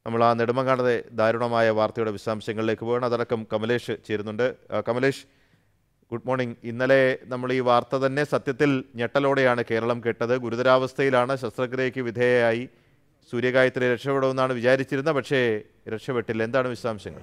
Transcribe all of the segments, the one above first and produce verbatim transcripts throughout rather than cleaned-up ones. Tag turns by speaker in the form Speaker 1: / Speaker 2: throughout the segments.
Speaker 1: നമ്മൾ ആ നെടുമങ്ങാടത്തെ ദാരുണമായ വാർത്തയുടെ വിശദാംശങ്ങളിലേക്ക് പോകണം. അതടക്കം കമലേഷ് ചേരുന്നുണ്ട്. Kamlesh, good morning. ഇന്നലെ നമ്മൾ ഈ വാർത്ത തന്നെ സത്യത്തിൽ ഞെട്ടലോടെയാണ് കേരളം കേട്ടത്. ഗുരുതരാവസ്ഥയിലാണ്, ശസ്ത്രക്രിയയ്ക്ക് വിധേയയായി. സൂര്യഗായത്രി രക്ഷപ്പെടുമെന്നാണ് വിചാരിച്ചിരുന്നത്, പക്ഷേ രക്ഷപ്പെട്ടില്ല. എന്താണ് വിശദാംശങ്ങൾ?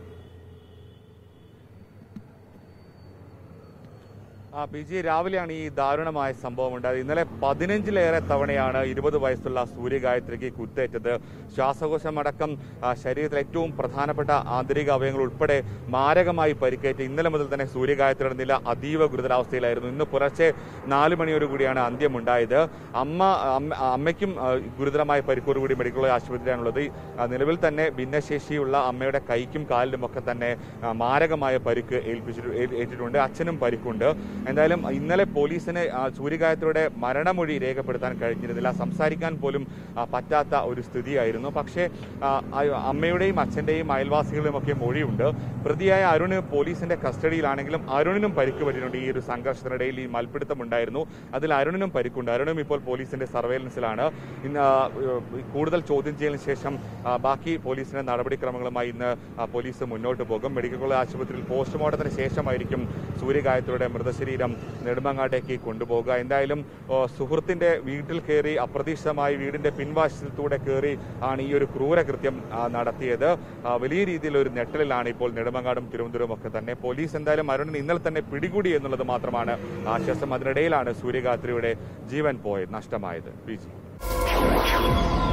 Speaker 2: ആ പി ജി രാവിലെയാണ് ഈ ദാരുണമായ സംഭവം ഉണ്ടായത്. ഇന്നലെ പതിനഞ്ചിലേറെ തവണയാണ് ഇരുപത് വയസ്സുള്ള സൂര്യഗായത്രിക്ക് കുത്തേറ്റത്. ശ്വാസകോശമടക്കം ശരീരത്തിലെ ഏറ്റവും പ്രധാനപ്പെട്ട ആന്തരിക അവയവങ്ങൾ ഉൾപ്പെടെ മാരകമായി പരിക്കേറ്റ് ഇന്നലെ മുതൽ തന്നെ സൂര്യഗായത്രിയുടെ നില അതീവ ഗുരുതരാവസ്ഥയിലായിരുന്നു. ഇന്ന് പുലർച്ചെ നാല് മണിയോടുകൂടിയാണ് അന്ത്യമുണ്ടായത്. അമ്മ അമ്മയ്ക്കും ഗുരുതരമായ പരിക്കോടുകൂടി മെഡിക്കൽ കോളേജ് ആശുപത്രിയാണുള്ളത്. നിലവിൽ തന്നെ ഭിന്നശേഷിയുള്ള അമ്മയുടെ കൈക്കും കാലിലും ഒക്കെ തന്നെ മാരകമായ പരിക്ക് ഏൽപ്പിച്ചിട്ട് ഏറ്റിട്ടുണ്ട്. അച്ഛനും പരിക്കുണ്ട്. എന്തായാലും ഇന്നലെ പോലീസിന് സൂര്യഗായത്രിയുടെ മരണമൊഴി രേഖപ്പെടുത്താൻ കഴിഞ്ഞിരുന്നില്ല. സംസാരിക്കാൻ പോലും പറ്റാത്ത ഒരു സ്ഥിതിയായിരുന്നു. പക്ഷേ അമ്മയുടെയും അച്ഛൻ്റെയും അയൽവാസികളുടെയും ഒക്കെ മൊഴിയുണ്ട്. പ്രതിയായ അരുണ് പോലീസിന്റെ കസ്റ്റഡിയിലാണെങ്കിലും അരുണിനും പരിക്ക് പറ്റിയിട്ടുണ്ട്. ഈ ഒരു സംഘർഷത്തിനിടയിൽ ഈ മൽപ്പിടുത്തമുണ്ടായിരുന്നു. അതിൽ അരുണിനും പരിക്കുണ്ട്. അരുണും ഇപ്പോൾ പോലീസിന്റെ സർവൈലൻസിലാണ്. ഇന്ന് കൂടുതൽ ചോദ്യം ചെയ്യലിന് ശേഷം ബാക്കി പോലീസിന്റെ നടപടിക്രമങ്ങളുമായി ഇന്ന് പോലീസ് മുന്നോട്ട് പോകും. മെഡിക്കൽ കോളേജ് ആശുപത്രിയിൽ പോസ്റ്റ്മോർട്ടത്തിന് ശേഷമായിരിക്കും സൂര്യഗായത്രിയുടെ മൃതശരീരം നെടുമങ്ങാട്ടേക്ക് കൊണ്ടുപോകുക. എന്തായാലും സുഹൃത്തിന്റെ വീട്ടിൽ കയറി അപ്രതീക്ഷിതമായി വീടിന്റെ പിൻവാശത്തൂടെ കയറി ആണ് ഈ ഒരു ക്രൂരകൃത്യം നടത്തിയത്. വലിയ രീതിയിൽ ഒരു നെട്ടലിലാണ് ഇപ്പോൾ നെടുമങ്ങാടും തിരുവനന്തപുരവും ഒക്കെ തന്നെ. പോലീസ് എന്തായാലും അരുണിനെ ഇന്നലെ തന്നെ പിടികൂടി എന്നുള്ളത് മാത്രമാണ് ആശ്വാസം. അതിനിടയിലാണ് സൂര്യഗായത്രിയുടെ ജീവൻ പോയത്, നഷ്ടമായത്. P G